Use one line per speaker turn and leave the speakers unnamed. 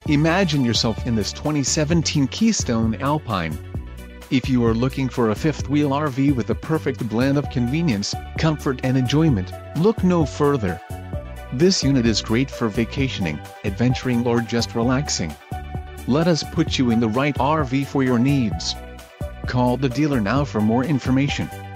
Imagine yourself in this 2017 Keystone Alpine. If you are looking for a fifth-wheel RV with a perfect blend of convenience, comfort and enjoyment, look no further. This unit is great for vacationing, adventuring or just relaxing. Let us put you in the right RV for your needs. Call the dealer now for more information.